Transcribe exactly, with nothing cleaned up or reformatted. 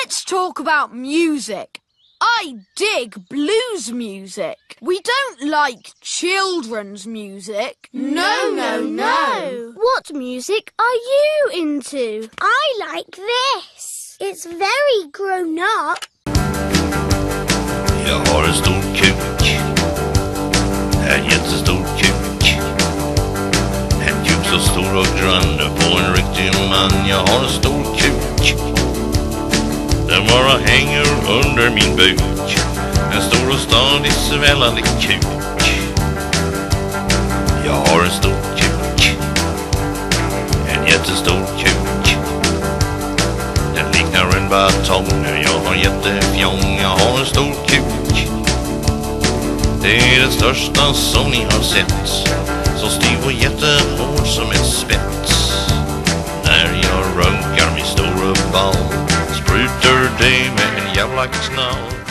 Let's talk about music. I dig blues music. We don't like children's music. No, no, no. What music are you into? I like this. It's very grown up. Jag har en stor kuk. En jättestor kuk. En kuk så stor och grön på en riktig man. Jag har en stor kuk. Den bara hänger under min buk. En stor och stadig svällande kuk. Jag har en stor kuk. En jättestor kuk. Den liknar en batong. Jag har jättefjong. Jag har en stor kuk. Det är den största som ni har sett. Så stiv och jättehård som ett spett. När jag runkar min stora ball sprutar det med en jävla knall.